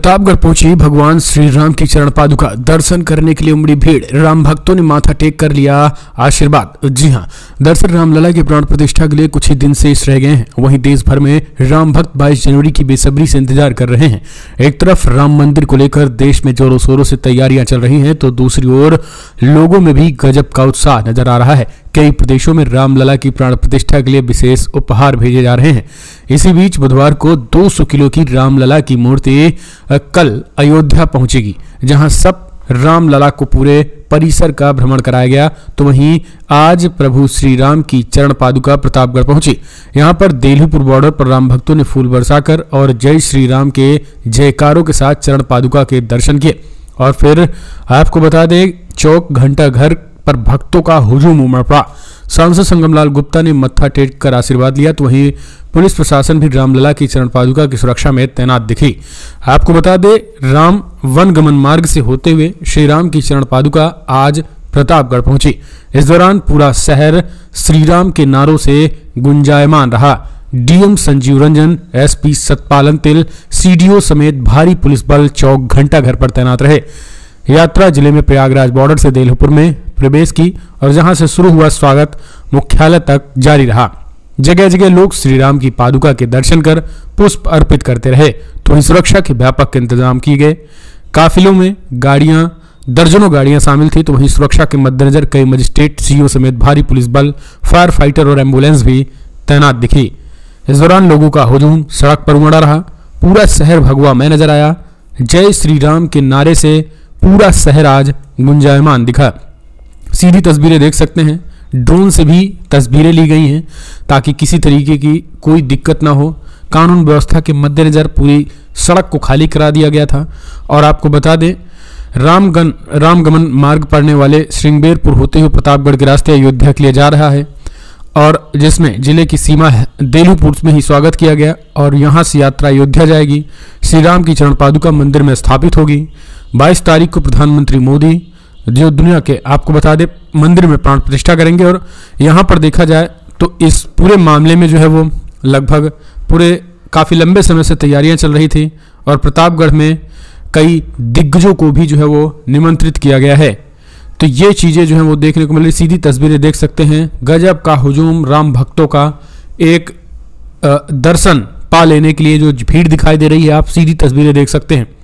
प्रतापगढ़ पहुंची भगवान श्री राम की चरण पादुका दर्शन करने के लिए उमड़ी भीड़। राम भक्तों ने माथा टेक कर लिया आशीर्वाद। जी हां, दरअसल रामलला की प्राण प्रतिष्ठा के लिए कुछ ही दिन शेष रह गए हैं। वहीं देश भर में राम भक्त 22 जनवरी की बेसब्री से इंतजार कर रहे हैं। एक तरफ राम मंदिर को लेकर देश में जोरों शोरों से तैयारियां चल रही हैं, तो दूसरी ओर लोगों में भी गजब का उत्साह नजर आ रहा है। कई प्रदेशों में रामलला की प्राण प्रतिष्ठा के लिए विशेष उपहार भेजे जा रहे हैं। इसी बीच बुधवार को 200 किलो की रामलला की मूर्ति कल अयोध्या पहुंचेगी, जहां सब रामलला को पूरे परिसर का भ्रमण कराया गया। तो वहीं आज प्रभु श्री राम की चरण पादुका प्रतापगढ़ पहुंची। यहां पर देलूपुर बॉर्डर पर राम भक्तों ने फूल बरसाकर और जय श्री राम के जयकारों के साथ चरण पादुका के दर्शन किए। और फिर आपको बता दें, चौक घंटा घर पर भक्तों का हुजूम उमड़ पड़ा। सांसद संगमलाल गुप्ता ने मत्था टेक कर आशीर्वाद लिया, तो वहीं पुलिस प्रशासन भी रामलला की चरण पादुका की सुरक्षा में तैनात दिखी। आपको बता दें, राम वन गमन मार्ग से होते हुए श्री राम की चरण पादुका आज प्रतापगढ़ पहुंची। इस दौरान पूरा शहर श्री राम के नारों से गुंजायमान रहा। डीएम संजीव रंजन, एसपी सतपालन तिल, सीडीओ समेत भारी पुलिस बल चौक घंटा घर पर तैनात रहे। यात्रा जिले में प्रयागराज बॉर्डर से देलूपुर में प्रवेश की और जहां से शुरू हुआ स्वागत मुख्यालय तक जारी रहा। जगह जगह लोग श्री राम की पादुका के दर्शन कर पुष्प अर्पित करते रहे। तो वहीं सुरक्षा के व्यापक इंतजाम किए गए। काफिलों में दर्जनों गाड़ियां शामिल थी। तो वहीं सुरक्षा के मद्देनजर कई मजिस्ट्रेट, सीओ समेत भारी पुलिस बल, फायर फाइटर और एम्बुलेंस भी तैनात दिखी। इस दौरान लोगों का हुजूम सड़क पर उमड़ा रहा। पूरा शहर भगवा में नजर आया। जय श्री राम के नारे से पूरा शहर आज गुंजायमान दिखा। सीधी तस्वीरें देख सकते हैं। ड्रोन से भी तस्वीरें ली गई हैं ताकि किसी तरीके की कोई दिक्कत ना हो। कानून व्यवस्था के मद्देनजर पूरी सड़क को खाली करा दिया गया था। और आपको बता दें, रामगमन मार्ग पड़ने वाले श्रृंगेरपुर होते हुए प्रतापगढ़ के रास्ते अयोध्या के लिए जा रहा है, और जिसमें जिले की सीमा देलूपुर में ही स्वागत किया गया। और यहाँ से यात्रा अयोध्या जाएगी। श्री राम की चरण पादुका मंदिर में स्थापित होगी। 22 तारीख को प्रधानमंत्री मोदी जो दुनिया के, आपको बता दें, मंदिर में प्राण प्रतिष्ठा करेंगे। और यहाँ पर देखा जाए तो इस पूरे मामले में जो है वो लगभग पूरे काफ़ी लंबे समय से तैयारियां चल रही थी और प्रतापगढ़ में कई दिग्गजों को भी जो है वो निमंत्रित किया गया है। तो ये चीज़ें जो है वो देखने को मिल रही। सीधी तस्वीरें देख सकते हैं। गजब का हुजूम राम भक्तों का एक दर्शन पा लेने के लिए जो भीड़ दिखाई दे रही है, आप सीधी तस्वीरें देख सकते हैं।